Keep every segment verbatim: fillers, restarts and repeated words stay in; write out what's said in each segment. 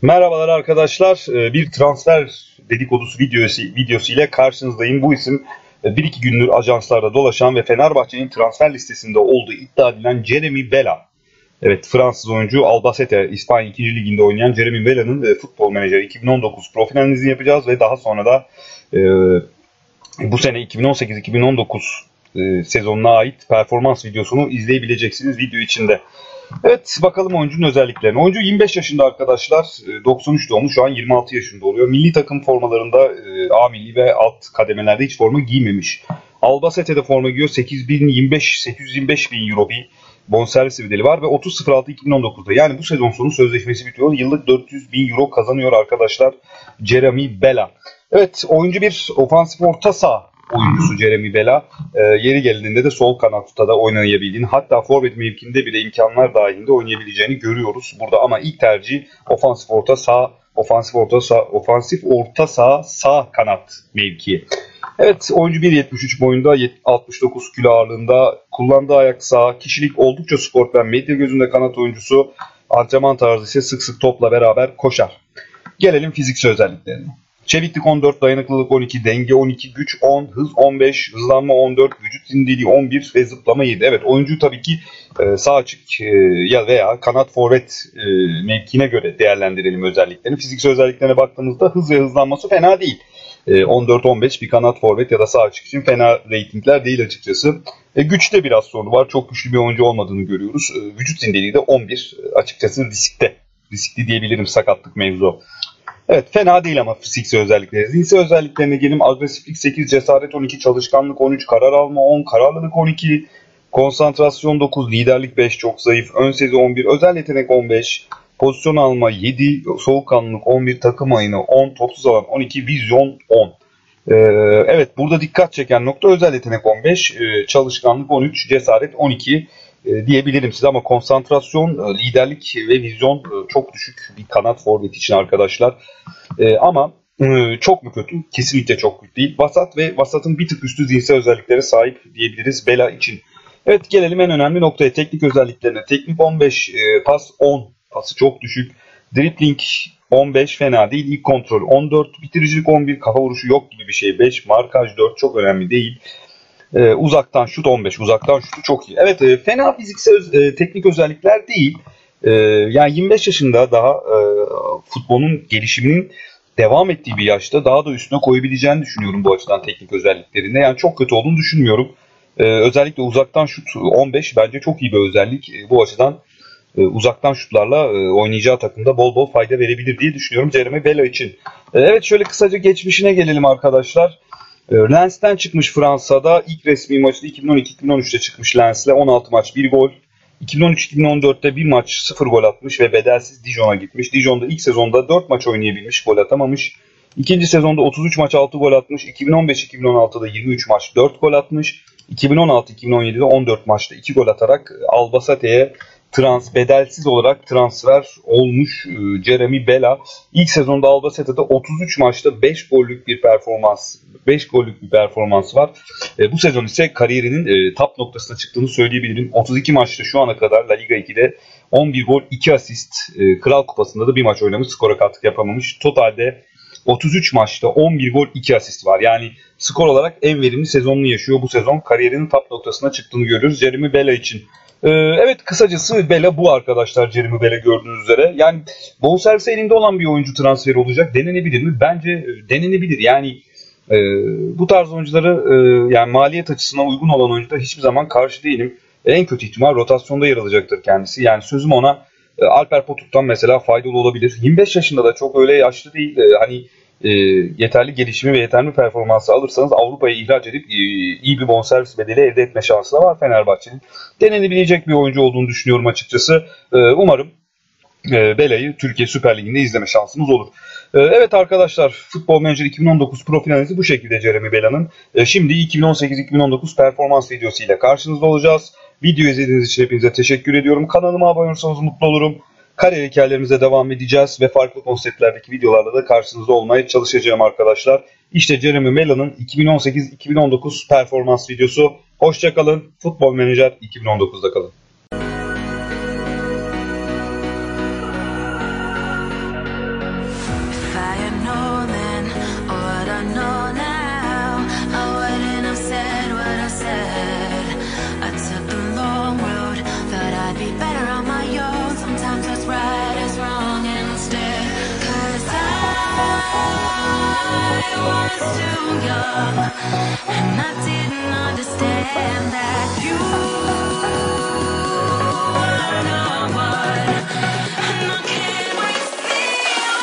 Merhabalar arkadaşlar. Ee, Bir transfer dedikodusu videosu, videosu ile karşınızdayım. Bu isim e, bir iki gündür ajanslarda dolaşan ve Fenerbahçe'nin transfer listesinde olduğu iddia edilen Jeremy Bela. Evet, Fransız oyuncu Albacete, İspanya ikinci liginde oynayan Jeremy Bela'nın e, Futbol Menajeri iki bin on dokuz profil analizini yapacağız ve daha sonra da e, bu sene iki bin on sekiz iki bin on dokuz e, sezonuna ait performans videosunu izleyebileceksiniz video içinde. Evet, bakalım oyuncunun özelliklerine. Oyuncu yirmi beş yaşında arkadaşlar. doksan üç doğumlu, şu an yirmi altı yaşında oluyor. Milli takım formalarında A milli ve alt kademelerde hiç forma giymemiş. Albacete'de forma giyiyor. sekiz bin yirmi beş sekiz yüz yirmi beş bin euro bir bonservis bedeli var ve otuz sıfır altı iki bin on dokuzda, yani bu sezon sonu sözleşmesi bitiyor. Yıllık dört yüz bin euro kazanıyor arkadaşlar Jeremy Bela. Evet, oyuncu bir ofansif orta saha oyuncusu Jeremy Bela. E, yeri geldiğinde de sol kanatta da oynayabildiğini, hatta forvet mevkinde bile imkanlar dahilinde oynayabileceğini görüyoruz burada, ama ilk tercih ofansif orta saha, ofansif orta saha, ofansif orta saha sağ kanat mevkii. Evet, oyuncu bir yetmiş üç boyunda, altmış dokuz kilo ağırlığında, kullandığı ayak sağ, kişilik oldukça sportmen, medya gözünde kanat oyuncusu, antrenman tarzı ise sık sık topla beraber koşar. Gelelim fiziksel özelliklerine. Çeviklik on dört, dayanıklılık on iki, denge on iki, güç on, hız on beş, hızlanma on dört, vücut zindeliği on bir ve zıplama yedi. Evet, oyuncu tabii ki e, sağ açık e, ya veya kanat forvet e, mevkine göre değerlendirelim özelliklerini. Fiziksel özelliklerine baktığımızda hız ve hızlanması fena değil. E, on dört on beş bir kanat forvet ya da sağ açık için fena reytingler değil açıkçası. E, güçte biraz sorunu var. Çok güçlü bir oyuncu olmadığını görüyoruz. E, vücut zindeliği de on bir. E, açıkçası riskte. Riskli diyebilirim, sakatlık mevzu. Evet, fena değil ama fiziksel özellikleri. Zihinsel özelliklerine gelelim. Agresiflik sekiz, cesaret on iki, çalışkanlık on üç, karar alma on, kararlılık on iki, konsantrasyon dokuz, liderlik beş, çok zayıf, ön sezi on bir, özel yetenek on beş, pozisyon alma yedi, soğukkanlılık on bir, takım oyunu on, topsuz alan on iki, vizyon on. Ee, evet, burada dikkat çeken nokta özel yetenek on beş, çalışkanlık on üç, cesaret on iki diyebilirim size, ama konsantrasyon, liderlik ve vizyon çok düşük bir kanat forvet için arkadaşlar. Ama çok mu kötü? Kesinlikle çok kötü değil. Vasat ve vasatın bir tık üstü zihinsel özelliklere sahip diyebiliriz Bela için. Evet, gelelim en önemli noktaya, teknik özelliklerine. Teknik on beş, pas on, pası çok düşük. Dribbling on beş, fena değil. İlk kontrol on dört, bitiricilik on bir, kafa vuruşu yok gibi bir şey beş, markaj dört, çok önemli değil. Ee, uzaktan şut on beş. Uzaktan şutu çok iyi. Evet, e, fena fiziksel e, teknik özellikler değil. E, yani yirmi beş yaşında, daha e, futbolun gelişiminin devam ettiği bir yaşta daha da üstüne koyabileceğini düşünüyorum bu açıdan teknik özelliklerinde. Yani çok kötü olduğunu düşünmüyorum. E, özellikle uzaktan şut on beş bence çok iyi bir özellik. E, bu açıdan e, uzaktan şutlarla e, oynayacağı takımda bol bol fayda verebilir diye düşünüyorum Jeremy Bela için. E, evet, şöyle kısaca geçmişine gelelim arkadaşlar. Lens'ten çıkmış Fransa'da. İlk resmi maçı iki bin on iki iki bin on üçte çıkmış Lens'le. on altı maç bir gol. iki bin on üç iki bin on dörtte bir maç sıfır gol atmış ve bedelsiz Dijon'a gitmiş. Dijon'da ilk sezonda dört maç oynayabilmiş, gol atamamış. İkinci sezonda otuz üç maç altı gol atmış. iki bin on beş iki bin on altıda yirmi üç maç dört gol atmış. iki bin on altı iki bin on yedide on dört maçta iki gol atarak Albacete'ye trans bedelsiz olarak transfer olmuş Jeremy Bela. İlk sezonda Albacete'de otuz üç maçta beş gollük bir performans, beş gollük bir performans var. E, bu sezon ise kariyerinin e, top noktasına çıktığını söyleyebilirim. otuz iki maçta şu ana kadar La Liga ikide on bir gol, iki asist. E, Kral Kupası'nda da bir maç oynamış, skora katkı yapamamış. Totalde otuz üç maçta on bir gol, iki asist var. Yani skor olarak en verimli sezonunu yaşıyor bu sezon. Kariyerinin top noktasına çıktığını görüyoruz Jeremy Bela için. Evet, kısacası Bela bu arkadaşlar, Jeremy Bela gördüğünüz üzere. Yani bonservis elinde olan bir oyuncu transferi olacak. Denenebilir mi? Bence denenebilir. Yani e, bu tarz oyuncuları e, yani maliyet açısından uygun olan oyuncuda hiçbir zaman karşı değilim. En kötü ihtimal rotasyonda yer alacaktır kendisi. Yani sözüm ona e, Alper Potuk'tan mesela faydalı olabilir. yirmi beş yaşında da çok öyle yaşlı değil. E, hani E, yeterli gelişimi ve yeterli performansı alırsanız Avrupa'ya ihraç edip e, iyi bir bonservis bedeli elde etme şansı da var Fenerbahçe'nin. Denenebilecek bir oyuncu olduğunu düşünüyorum açıkçası. E, umarım e, Bela'yı Türkiye Süper Ligi'nde izleme şansımız olur. E, evet arkadaşlar, Futbol Manager iki bin on dokuz profil analizi bu şekilde Jeremy Bela'nın. E, şimdi iki bin on sekiz iki bin on dokuz performans videosu ile karşınızda olacağız. Video izlediğiniz için hepinize teşekkür ediyorum. Kanalıma abone olursanız mutlu olurum. Kariyer hikayelerimize devam edeceğiz ve farklı konseptlerdeki videolarla da karşınızda olmaya çalışacağım arkadaşlar. İşte Jeremy Bela'nın iki bin on sekiz iki bin on dokuz performans videosu. Hoşça kalın. Futbol Manager iki bin on dokuzda kalın. was too young, and I didn't understand that you were no one, and I can't wait to see you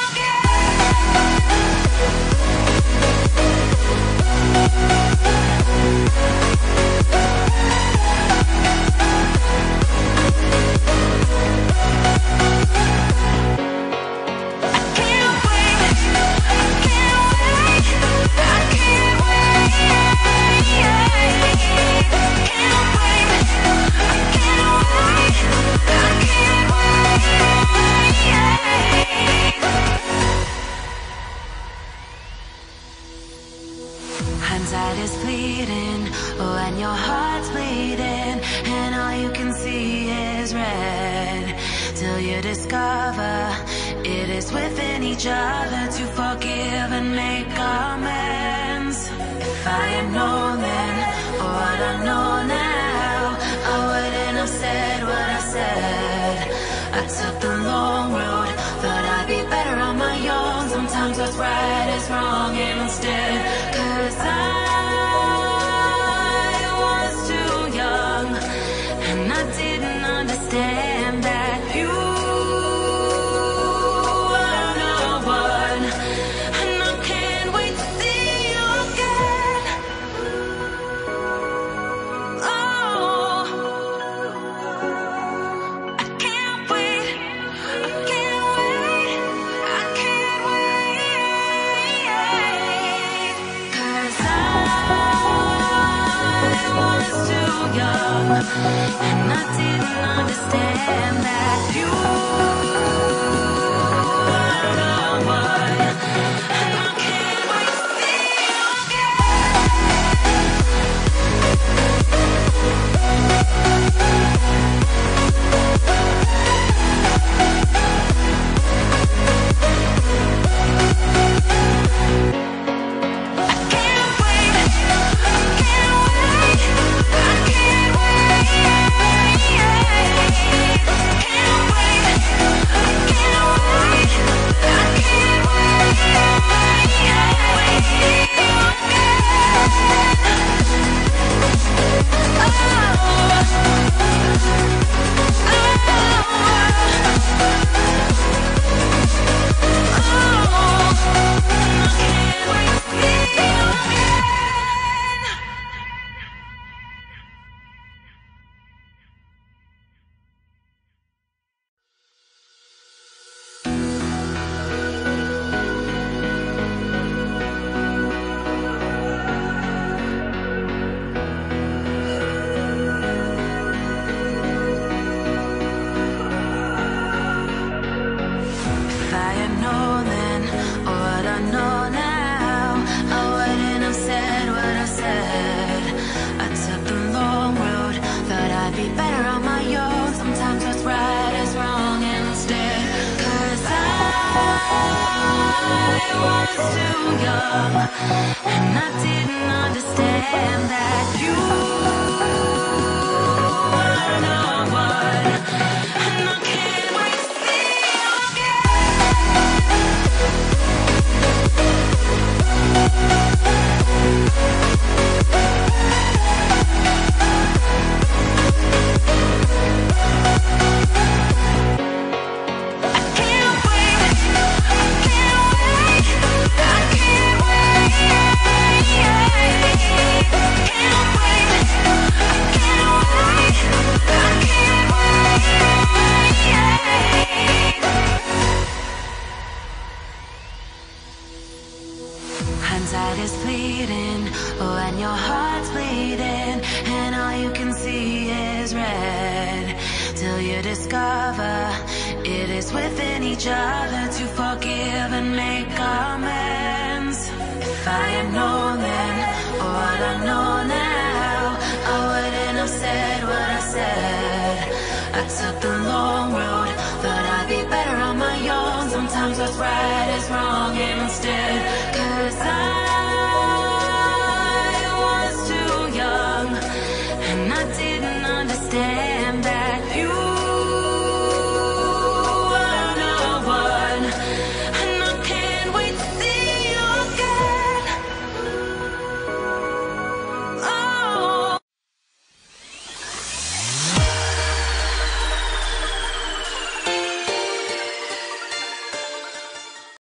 hindsight is fleeting, oh, and your heart's bleeding, and all you can see is red, till you discover it is within each other to forgive and make amends. If I had known then, or what I know now, I wouldn't have said what I said. I took the long road, thought I'd be better on my own. Sometimes what's right is wrong instead, 'cause I was too young, and I didn't understand that you were no one, and I can't wait to see you again. Oh, I can't wait, I can't wait, I can't wait, 'cause I was too young, and I didn't understand that you were no one, and I can't wait to see you was too young, and I didn't understand that you were no one, and I can't wait to see you hindsight is fleeting, oh, and your heart's bleeding, and all you can see is red, till you discover it is within each other to forgive and make amends. If I had known then, or what I know now, I wouldn't have said what I said. I took the long road, thought I'd be better on my own. Sometimes what's right is wrong instead.